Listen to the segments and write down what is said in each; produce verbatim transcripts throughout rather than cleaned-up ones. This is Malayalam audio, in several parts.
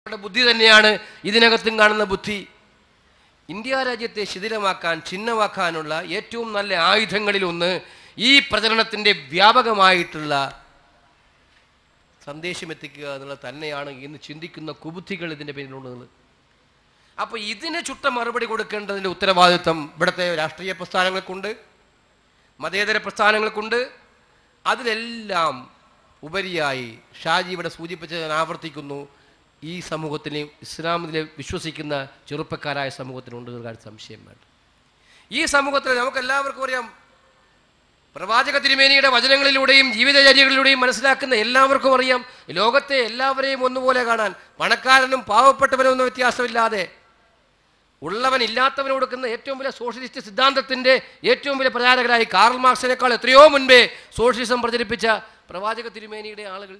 ബുദ്ധി തന്നെയാണ് ഇതിനകത്തും കാണുന്ന ബുദ്ധി. ഇന്ത്യ രാജ്യത്തെ ശിഥിലമാക്കാൻ, ഛിന്നമാക്കാനുള്ള ഏറ്റവും നല്ല ആയുധങ്ങളിലൊന്ന് ഈ പ്രചരണത്തിൻ്റെ വ്യാപകമായിട്ടുള്ള സന്ദേശം എത്തിക്കുക എന്നുള്ളത് തന്നെയാണ് ഇന്ന് ചിന്തിക്കുന്ന കുബുദ്ധികൾ ഇതിൻ്റെ പേരിലുള്ളത്. അപ്പോൾ ഇതിന് ചുട്ട മറുപടി കൊടുക്കേണ്ടതിൻ്റെ ഉത്തരവാദിത്വം ഇവിടുത്തെ രാഷ്ട്രീയ പ്രസ്ഥാനങ്ങൾക്കുണ്ട്, മതേതര പ്രസ്ഥാനങ്ങൾക്കുണ്ട്. അതിലെല്ലാം ഉപരിയായി ഷാജി ഇവിടെ സൂചിപ്പിച്ച് ഞാൻ ആവർത്തിക്കുന്നു, ഈ സമൂഹത്തിന്, ഇസ്ലാമിൽ വിശ്വസിക്കുന്ന ചെറുപ്പക്കാരായ സമൂഹത്തിനുണ്ട് എന്ന കാര്യം സംശയം വേണ്ട. ഈ സമൂഹത്തിൽ നമുക്കെല്ലാവർക്കും അറിയാം, പ്രവാചക തിരുമേനിയുടെ വചനങ്ങളിലൂടെയും ജീവിതചര്യകളിലൂടെയും മനസ്സിലാക്കുന്ന എല്ലാവർക്കും അറിയാം, ലോകത്തെ എല്ലാവരെയും ഒന്നുപോലെ കാണാൻ, പണക്കാരനും പാവപ്പെട്ടവനും ഒന്നും വ്യത്യാസമില്ലാതെ ഉള്ളവൻ ഇല്ലാത്തവന് കൊടുക്കുന്ന ഏറ്റവും വലിയ സോഷ്യലിസ്റ്റ് സിദ്ധാന്തത്തിൻ്റെ ഏറ്റവും വലിയ പ്രചാരകരായി കാർൽ മാർക്സിനേക്കാൾ എത്രയോ മുൻപേ സോഷ്യലിസം പ്രചരിപ്പിച്ച പ്രവാചക തിരുമേനിയുടെ ആളുകൾ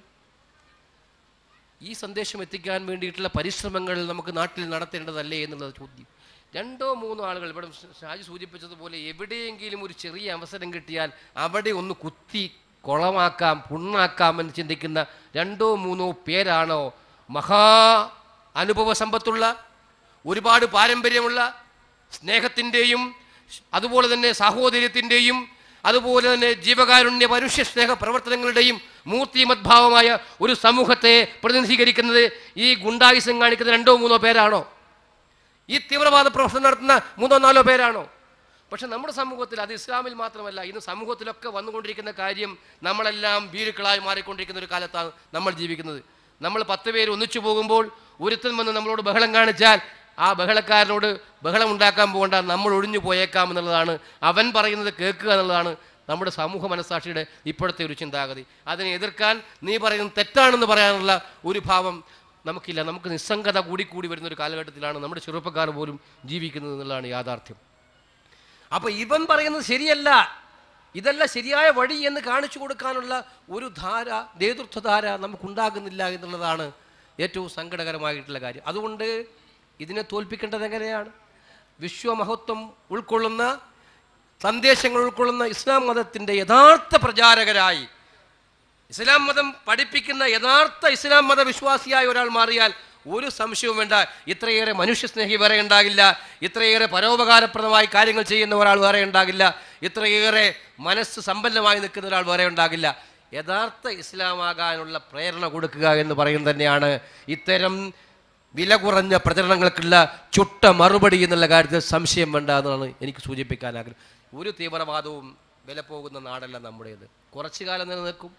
ഈ സന്ദേശം എത്തിക്കാൻ വേണ്ടിയിട്ടുള്ള പരിശ്രമങ്ങൾ നമുക്ക് നാട്ടിൽ നടത്തേണ്ടതല്ലേ എന്നുള്ളത് ചോദ്യം. രണ്ടോ മൂന്നോ ആളുകൾ ഇവിടെ ഷാജി സൂചിപ്പിച്ചതുപോലെ എവിടെയെങ്കിലും ഒരു ചെറിയ അവസരം കിട്ടിയാൽ അവിടെ ഒന്ന് കുത്തി കുളമാക്കാം, പുണ്ണാക്കാം എന്ന് ചിന്തിക്കുന്ന രണ്ടോ മൂന്നോ പേരാണോ മഹാ അനുഭവ സമ്പത്തുള്ള, ഒരുപാട് പാരമ്പര്യമുള്ള, സ്നേഹത്തിൻ്റെയും അതുപോലെ തന്നെ സാഹോദര്യത്തിൻ്റെയും അതുപോലെ തന്നെ ജീവകാരുണ്യ മനുഷ്യ സ്നേഹ പ്രവർത്തനങ്ങളുടെയും മൂർത്തിമദ്ഭാവമായ ഒരു സമൂഹത്തെ പ്രതിനിധീകരിക്കുന്നത് ഈ ഗുണ്ടായുസം കാണിക്കുന്ന രണ്ടോ മൂന്നോ പേരാണോ? ഈ തീവ്രവാദ പ്രവർത്തനം നടത്തുന്ന മൂന്നോ നാലോ പേരാണോ? പക്ഷെ നമ്മുടെ സമൂഹത്തിൽ, അത് ഇസ്ലാമിൽ മാത്രമല്ല, ഇന്ന് സമൂഹത്തിലൊക്കെ വന്നുകൊണ്ടിരിക്കുന്ന കാര്യം, നമ്മളെല്ലാം ഭീരുക്കളായി മാറിക്കൊണ്ടിരിക്കുന്ന ഒരു കാലത്താണ് നമ്മൾ ജീവിക്കുന്നത്. നമ്മൾ പത്ത് പേര് ഒന്നിച്ചു പോകുമ്പോൾ ഒരുത്തൻ വന്ന് നമ്മളോട് ബഹളം കാണിച്ചാൽ ആ ബഹളക്കാരനോട് ബഹളം ഉണ്ടാക്കാൻ പോകേണ്ട, നമ്മൾ ഒഴിഞ്ഞു പോയേക്കാം എന്നുള്ളതാണ്, അവൻ പറയുന്നത് കേൾക്കുക എന്നുള്ളതാണ് നമ്മുടെ സമൂഹ മനസ്സാക്ഷിയുടെ ഇപ്പോഴത്തെ ഒരു ചിന്താഗതി. അതിനെ എതിർക്കാൻ, നീ പറയുന്നത് തെറ്റാണെന്ന് പറയാനുള്ള ഒരു ഭാവം നമുക്കില്ല. നമുക്ക് നിസ്സംഗത കൂടിക്കൂടി വരുന്നൊരു കാലഘട്ടത്തിലാണ് നമ്മുടെ ചെറുപ്പക്കാർ പോലും ജീവിക്കുന്നത് എന്നുള്ളതാണ് യാഥാർത്ഥ്യം. അപ്പോൾ ഇവൻ പറയുന്നത് ശരിയല്ല, ഇതല്ല ശരിയായ വഴി എന്ന് കാണിച്ചു കൊടുക്കാനുള്ള ഒരു ധാര, നേതൃത്വധാര നമുക്കുണ്ടാകുന്നില്ല എന്നുള്ളതാണ് ഏറ്റവും സങ്കടകരമായിട്ടുള്ള കാര്യം. അതുകൊണ്ട് ഇതിനെ തോൽപ്പിക്കേണ്ടത് എങ്ങനെയാണ്? വിശ്വമഹത്വം ഉൾക്കൊള്ളുന്ന, സന്ദേശങ്ങൾ ഉൾക്കൊള്ളുന്ന ഇസ്ലാം മതത്തിൻ്റെ യഥാർത്ഥ പ്രചാരകരായി, ഇസ്ലാം മതം പഠിപ്പിക്കുന്ന യഥാർത്ഥ ഇസ്ലാം മത വിശ്വാസിയായ ഒരാൾ മാറിയാൽ ഒരു സംശയവും വേണ്ട, ഇത്രയേറെ മനുഷ്യസ്നേഹി വേറെ ഉണ്ടാകില്ല, ഇത്രയേറെ പരോപകാരപ്രദമായി കാര്യങ്ങൾ ചെയ്യുന്ന ഒരാൾ വേറെ ഉണ്ടാകില്ല, ഇത്രയേറെ മനസ്സ് സമ്പന്നമായി നിൽക്കുന്ന ഒരാൾ വേറെ ഉണ്ടാകില്ല. യഥാർത്ഥ ഇസ്ലാമാകാനുള്ള പ്രേരണ കൊടുക്കുക എന്ന് പറയുന്നത് തന്നെയാണ് ഇത്തരം വില കുറഞ്ഞ പ്രചരണങ്ങൾക്കുള്ള ചുട്ട മറുപടി എന്നുള്ള കാര്യത്തിൽ സംശയം വേണ്ട എന്നാണ് എനിക്ക് സൂചിപ്പിക്കാൻ ആഗ്രഹം. ഒരു തീവ്രവാദവും വില പോകുന്ന നാടല്ല നമ്മുടേത്. കുറച്ചു കാലം നിലനിൽക്കും.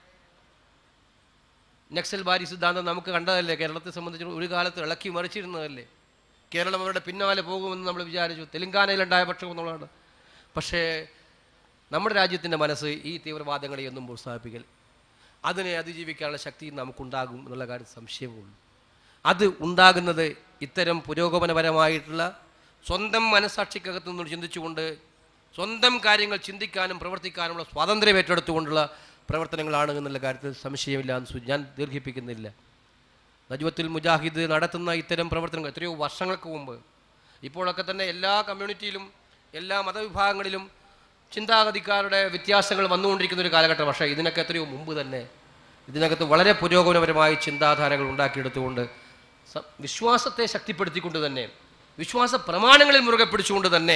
നക്സൽ ബാരി സിദ്ധാന്തം നമുക്ക് കണ്ടതല്ലേ, കേരളത്തെ സംബന്ധിച്ച് ഒരു കാലത്ത് ഇളക്കി മറിച്ചിരുന്നതല്ലേ. കേരളം അവരുടെ പിന്നാലെ പോകുമെന്ന് നമ്മൾ വിചാരിച്ചു. തെലങ്കാനയിലുണ്ടായ പക്ഷം എന്നുള്ളതാണ്. പക്ഷേ നമ്മുടെ രാജ്യത്തിൻ്റെ മനസ്സ് ഈ തീവ്രവാദങ്ങളെ ഒന്നും പ്രോത്സാഹിപ്പിക്കൽ, അതിനെ അതിജീവിക്കാനുള്ള ശക്തി നമുക്കുണ്ടാകും എന്നുള്ള കാര്യത്തിൽ സംശയമുള്ളൂ. അത് ഉണ്ടാകുന്നത് ഇത്തരം പുരോഗമനപരമായിട്ടുള്ള സ്വന്തം മനസ്സാക്ഷിക്കകത്തു നിന്ന് ചിന്തിച്ചുകൊണ്ട് സ്വന്തം കാര്യങ്ങൾ ചിന്തിക്കാനും പ്രവർത്തിക്കാനുമുള്ള സ്വാതന്ത്ര്യം ഏറ്റെടുത്തുകൊണ്ടുള്ള പ്രവർത്തനങ്ങളാണ് എന്നുള്ള കാര്യത്തിൽ സംശയമില്ല എന്ന് ഞാൻ ദീർഘിപ്പിക്കുന്നില്ല. നജ്വത്തുൽ മുജാഹിദ് നടത്തുന്ന ഇത്തരം പ്രവർത്തനങ്ങൾ എത്രയോ വർഷങ്ങൾക്ക് മുമ്പ്, ഇപ്പോഴൊക്കെ തന്നെ എല്ലാ കമ്മ്യൂണിറ്റിയിലും എല്ലാ മതവിഭാഗങ്ങളിലും ചിന്താഗതിക്കാരുടെ വ്യത്യാസങ്ങൾ വന്നുകൊണ്ടിരിക്കുന്ന ഒരു കാലഘട്ടം. പക്ഷേ ഇതിനൊക്കെ എത്രയോ മുമ്പ് തന്നെ ഇതിനകത്ത് വളരെ പുരോഗമനപരമായ ചിന്താധാരകൾ ഉണ്ടാക്കിയെടുത്തുകൊണ്ട് വിശ്വാസത്തെ ശക്തിപ്പെടുത്തിക്കൊണ്ട് തന്നെ, വിശ്വാസ പ്രമാണങ്ങളിൽ മുറുകെ പിടിച്ചുകൊണ്ട് തന്നെ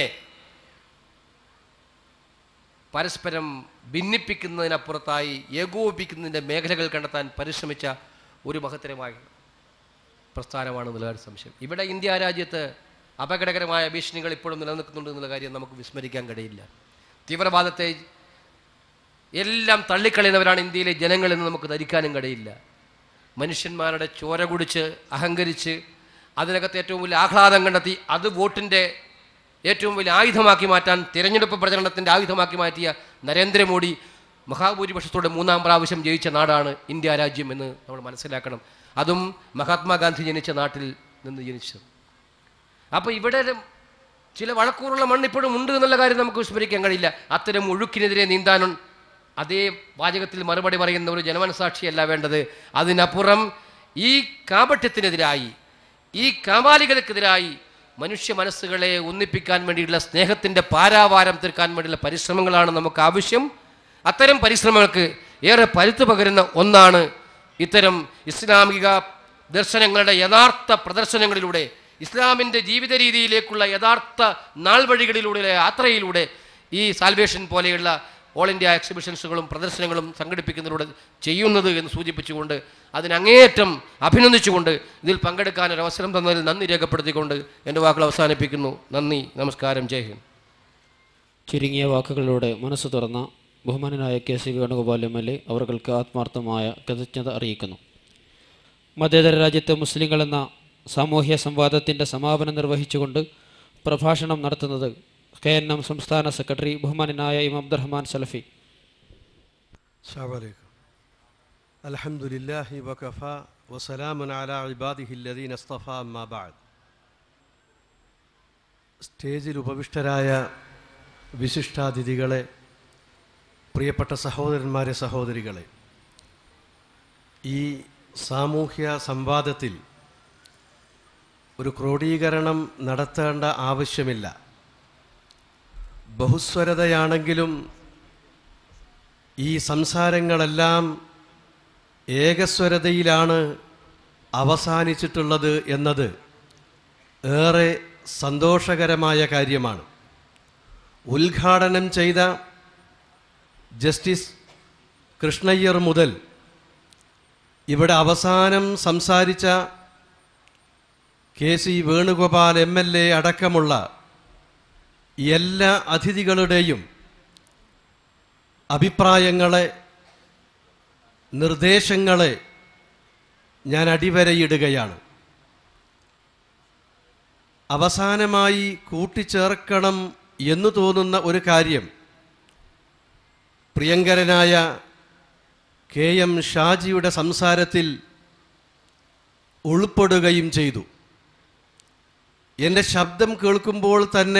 പരസ്പരം ഭിന്നിപ്പിക്കുന്നതിനപ്പുറത്തായി ഏകോപിപ്പിക്കുന്നതിൻ്റെ മേഖലകൾ കണ്ടെത്താൻ പരിശ്രമിച്ച ഒരു മഹത്തരമായ പ്രസ്ഥാനമാണ് എന്നുള്ള സംശയം. ഇവിടെ ഇന്ത്യ രാജ്യത്ത് അപകടകരമായ ഭീഷണികൾ ഇപ്പോഴും നിലനിൽക്കുന്നുണ്ട് എന്നുള്ള കാര്യം നമുക്ക് വിസ്മരിക്കാൻ കഴിയില്ല. തീവ്രവാദത്തെ എല്ലാം തള്ളിക്കളയുന്നവരാണ് ഇന്ത്യയിലെ ജനങ്ങളെന്ന് നമുക്ക് ധരിക്കാനും കഴിയില്ല. മനുഷ്യന്മാരുടെ ചോര കുടിച്ച് അഹങ്കരിച്ച് അതിനകത്ത് ഏറ്റവും വലിയ ആഹ്ലാദം കണ്ടെത്തി അത് വോട്ടിൻ്റെ ഏറ്റവും വലിയ ആയുധമാക്കി മാറ്റാൻ, തിരഞ്ഞെടുപ്പ് പ്രചരണത്തിൻ്റെ ആയുധമാക്കി മാറ്റിയ നരേന്ദ്രമോദി മഹാഭൂരിപക്ഷത്തോടെ മൂന്നാം പ്രാവശ്യം ജയിച്ച നാടാണ് ഇന്ത്യ രാജ്യം എന്ന് നമ്മൾ മനസ്സിലാക്കണം. അതും മഹാത്മാഗാന്ധി ജനിച്ച നാട്ടിൽ നിന്ന് ജനിച്ചത്. അപ്പോൾ ഇവിടെ ചില വഴക്കൂറുള്ള മണ്ണ് ഇപ്പോഴും ഉണ്ട് എന്നുള്ള കാര്യം നമുക്ക് വിസ്മരിക്കാൻ കഴിയില്ല. അത്തരം ഒഴുക്കിനെതിരെ നീന്താനും അതേ വാചകത്തിൽ മറുപടി പറയുന്ന ഒരു ജനമനസാക്ഷിയല്ല വേണ്ടത്. അതിനപ്പുറം ഈ കാപട്യത്തിനെതിരായി, ഈ കാമാലികതക്കെതിരായി മനുഷ്യ മനസ്സുകളെ ഒന്നിപ്പിക്കാൻ വേണ്ടിയുള്ള സ്നേഹത്തിൻ്റെ പാരാവാരം തീർക്കാൻ വേണ്ടിയുള്ള പരിശ്രമങ്ങളാണ് നമുക്ക് ആവശ്യം. അത്തരം പരിശ്രമങ്ങൾക്ക് ഏറെ പരുത്തു പകരുന്ന ഒന്നാണ് ഇത്തരം ഇസ്ലാമിക ദർശനങ്ങളുടെ യഥാർത്ഥ പ്രദർശനങ്ങളിലൂടെ, ഇസ്ലാമിൻ്റെ ജീവിത രീതിയിലേക്കുള്ള യഥാർത്ഥ നാൾ വഴികളിലൂടെ, യാത്രയിലൂടെ ഈ സാൽവേഷൻ പോലെയുള്ള ഓൾ ഇന്ത്യ എക്സിബിഷൻസുകളും പ്രദർശനങ്ങളും സംഘടിപ്പിക്കുന്നതിലൂടെ ചെയ്യുന്നത് എന്ന് സൂചിപ്പിച്ചുകൊണ്ട് അതിനങ്ങേയറ്റം അഭിനന്ദിച്ചുകൊണ്ട് ഇതിൽ പങ്കെടുക്കാൻ ഒരു അവസരം തന്നതിൽ നന്ദി രേഖപ്പെടുത്തിക്കൊണ്ട് എൻ്റെ വാക്കുകൾ അവസാനിപ്പിക്കുന്നു. നന്ദി, നമസ്കാരം, ജയ് ഹിന്ദ്. ചുരുങ്ങിയ വാക്കുകളിലൂടെ മനസ്സ് തുറന്ന ബഹുമാനനായ K C Venugopal M L A അവർക്ക് ആത്മാർത്ഥമായ കൃതജ്ഞത അറിയിക്കുന്നു. മതേതര രാജ്യത്തെ മുസ്ലിങ്ങൾ എന്ന സാമൂഹ്യ സംവാദത്തിൻ്റെ സമാപനം നിർവഹിച്ചുകൊണ്ട് പ്രഭാഷണം നടത്തുന്നത് കെ എൻ എം സംസ്ഥാന സെക്രട്ടറി ബഹുമാനനായ ഇമാം അബ്ദുറഹ്മാൻ സലഫി. അസ്സലാമു അലൈക്കും. അൽഹംദുലില്ലാഹി വകഫാ വസലാമുൻ അലാ ഇബാദിഹില്ലദീന ഇസ്തഫാ അമ്മാ ബഅദ്. സ്റ്റേജിൽ ഉപവിഷ്ടരായ വിശിഷ്ടാതിഥികളെ, പ്രിയപ്പെട്ട സഹോദരന്മാരെ, സഹോദരികളെ, ഈ സാമൂഹ്യ സംവാദത്തിൽ ഒരു ക്രോഡീകരണം നടത്തേണ്ട ആവശ്യമില്ല. ബഹുസ്വരതയാണെങ്കിലും ഈ സംസാരങ്ങളെല്ലാം ഏകസ്വരതയിലാണ് അവസാനിച്ചിട്ടുള്ളത് എന്നത് ഏറെ സന്തോഷകരമായ കാര്യമാണ്. ഉദ്ഘാടനം ചെയ്ത ജസ്റ്റിസ് കൃഷ്ണയ്യർ മുതൽ ഇവിടെ അവസാനം സംസാരിച്ച K C Venugopal M L A അടക്കമുള്ള എല്ലാ അതിഥികളുടെയും അഭിപ്രായങ്ങളെ, നിർദ്ദേശങ്ങളെ ഞാൻ അടിവരയിടുകയാണ്. അവസാനമായി കൂട്ടിച്ചേർക്കണം എന്നു തോന്നുന്ന ഒരു കാര്യം പ്രിയങ്കരനായ കെ എം ഷാജിയുടെ സംസാരത്തിൽ ഉൾപ്പെടുകയും ചെയ്തു. എൻ്റെ ശബ്ദം കേൾക്കുമ്പോൾ തന്നെ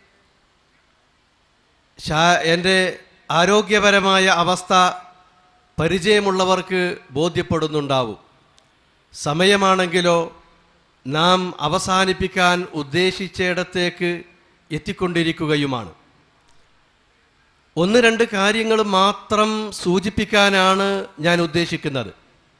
ഷാ എൻ്റെ ആരോഗ്യപരമായ അവസ്ഥ പരിചയമുള്ളവർക്ക് ബോധ്യപ്പെടുന്നുണ്ടാവും. സമയമാണെങ്കിലോ നാം അവസാനിപ്പിക്കാൻ ഉദ്ദേശിച്ചിടത്തേക്ക് എത്തിക്കൊണ്ടിരിക്കുകയുമാണ്. ഒന്ന് രണ്ട് കാര്യങ്ങൾ മാത്രം സൂചിപ്പിക്കാനാണ് ഞാൻ ഉദ്ദേശിക്കുന്നത്.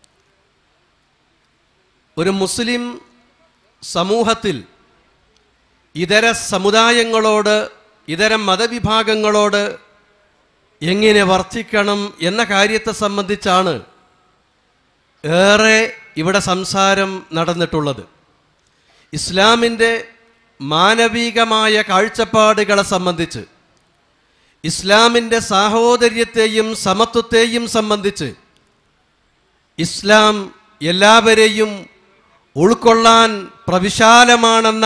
ഒരു മുസ്ലിം സമൂഹത്തിൽ ഇതര സമുദായങ്ങളോട്, ഇതര മതവിഭാഗങ്ങളോട് എങ്ങനെ വർത്തിക്കണം എന്ന കാര്യത്തെ സംബന്ധിച്ചാണ് ഏറെ ഇവിടെ സംസാരം നടന്നിട്ടുള്ളത്. ഇസ്ലാമിൻ്റെ മാനവികമായ കാഴ്ചപ്പാടുകളെ സംബന്ധിച്ച്, ഇസ്ലാമിൻ്റെ സാഹോദര്യത്തെയും സമത്വത്തെയും സംബന്ധിച്ച്, ഇസ്ലാം എല്ലാവരെയും ഉൾക്കൊള്ളാൻ പ്രവിശാലമാണെന്ന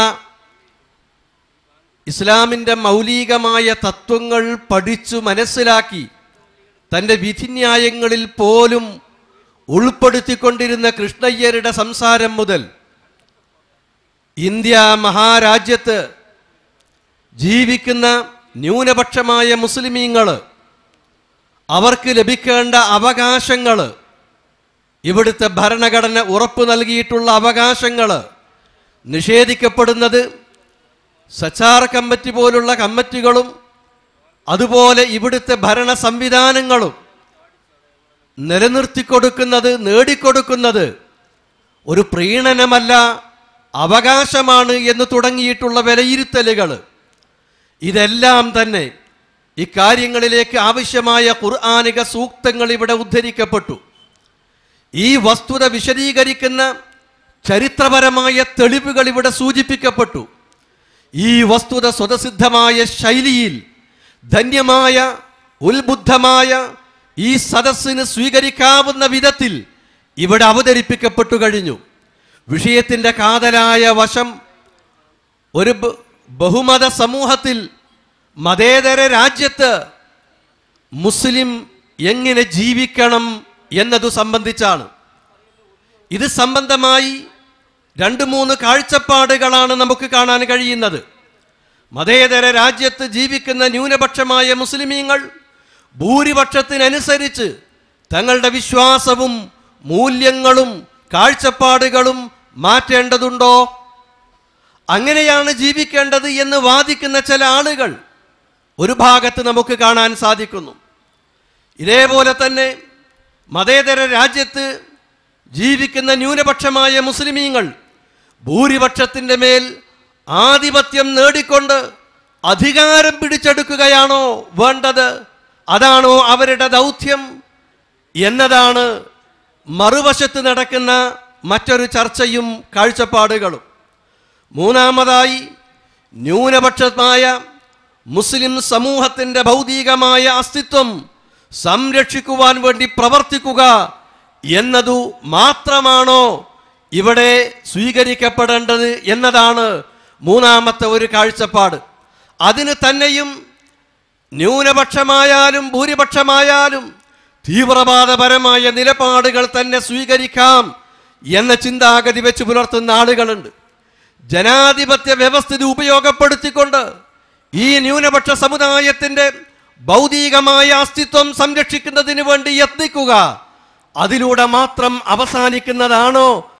ഇസ്ലാമിൻ്റെ മൗലികമായ തത്വങ്ങൾ പഠിച്ചു മനസ്സിലാക്കി തൻ്റെ വിധിന്യായങ്ങളിൽ പോലും ഉൾപ്പെടുത്തിക്കൊണ്ടിരുന്ന കൃഷ്ണയ്യരുടെ സംസാരം മുതൽ ഇന്ത്യ മഹാരാജ്യത്ത് ജീവിക്കുന്ന ന്യൂനപക്ഷമായ മുസ്ലിമീങ്ങൾ, അവർക്ക് ലഭിക്കേണ്ട അവകാശങ്ങൾ, ഇവിടുത്തെ ഭരണഘടന ഉറപ്പു നൽകിയിട്ടുള്ള അവകാശങ്ങൾ നിഷേധിക്കപ്പെടുന്നത് സച്ചാർ കമ്മിറ്റി പോലുള്ള കമ്മിറ്റികളും അതുപോലെ ഇവിടുത്തെ ഭരണ സംവിധാനങ്ങളും നിലനിർത്തിക്കൊടുക്കുന്നത്, നേടിക്കൊടുക്കുന്നത് ഒരു പ്രീണനമല്ല, അവകാശമാണ് എന്ന് തുടങ്ങിയിട്ടുള്ള വിലയിരുത്തലുകൾ, ഇതെല്ലാം തന്നെ ഇക്കാര്യങ്ങളിലേക്ക് ആവശ്യമായ ഖുർആനിക സൂക്തങ്ങൾ ഇവിടെ ഉദ്ധരിക്കപ്പെട്ടു. ഈ വസ്തുത വിശദീകരിക്കുന്ന ചരിത്രപരമായ തെളിവുകൾ ഇവിടെ സൂചിപ്പിക്കപ്പെട്ടു. ഈ വസ്തുത സ്വതസിദ്ധമായ ശൈലിയിൽ ധന്യമായ ഉത്ബുദ്ധമായ ഈ സദസ്സിന് സ്വീകരിക്കാവുന്ന വിധത്തിൽ ഇവിടെ അവതരിപ്പിക്കപ്പെട്ടു കഴിഞ്ഞു. വിഷയത്തിൻ്റെ കാതലായ വശം ഒരു ബഹുമത സമൂഹത്തിൽ, മതേതര രാജ്യത്ത് മുസ്ലിം എങ്ങനെ ജീവിക്കണം എന്നതു സംബന്ധിച്ചാണ്. ഇത് സംബന്ധമായി രണ്ട് മൂന്ന് കാഴ്ചപ്പാടുകളാണ് നമുക്ക് കാണാൻ കഴിയുന്നത്. മതേതര രാജ്യത്ത് ജീവിക്കുന്ന ന്യൂനപക്ഷമായ മുസ്ലിമീങ്ങൾ ഭൂരിപക്ഷത്തിനനുസരിച്ച് തങ്ങളുടെ വിശ്വാസവും മൂല്യങ്ങളും കാഴ്ചപ്പാടുകളും മാറ്റേണ്ടതുണ്ടോ? അങ്ങനെയാണ് ജീവിക്കേണ്ടത് എന്ന് വാദിക്കുന്ന ചില ആളുകൾ ഒരു ഭാഗത്ത് നമുക്ക് കാണാൻ സാധിക്കുന്നു. ഇതേപോലെ തന്നെ മതേതര രാജ്യത്ത് ജീവിക്കുന്ന ന്യൂനപക്ഷമായ മുസ്ലിമീങ്ങൾ ഭൂരിപക്ഷത്തിൻ്റെ മേൽ ആധിപത്യം നേടിക്കൊണ്ട് അധികാരം പിടിച്ചെടുക്കുകയാണോ വേണ്ടത്? അതാണോ അവരുടെ ദൗത്യം എന്നതാണ് മറുവശത്ത് നടക്കുന്ന മറ്റൊരു ചർച്ചയും കാഴ്ചപ്പാടുകളും. മൂന്നാമതായി, ന്യൂനപക്ഷമായ മുസ്ലിം സമൂഹത്തിൻ്റെ ഭൗതികമായ അസ്തിത്വം സംരക്ഷിക്കുവാൻ വേണ്ടി പ്രവർത്തിക്കുക എന്നതു മാത്രമാണോ ഇവിടെ സ്വീകരിക്കപ്പെടേണ്ടത് എന്നതാണ് മൂന്നാമത്തെ ഒരു കാഴ്ചപ്പാട്. അതിന് തന്നെയും ന്യൂനപക്ഷമായാലും ഭൂരിപക്ഷമായാലും തീവ്രവാദപരമായ നിലപാടുകൾ തന്നെ സ്വീകരിക്കാം എന്ന ചിന്താഗതി വെച്ച് പുലർത്തുന്ന ആളുകളുണ്ട്. ജനാധിപത്യ വ്യവസ്ഥിതി ഉപയോഗപ്പെടുത്തിക്കൊണ്ട് ഈ ന്യൂനപക്ഷ സമുദായത്തിൻ്റെ ഭൗതികമായ അസ്തിത്വം സംരക്ഷിക്കുന്നതിന് വേണ്ടി യത്നിക്കുക, അതിലൂടെ മാത്രം അവസാനിക്കുന്നതാണോ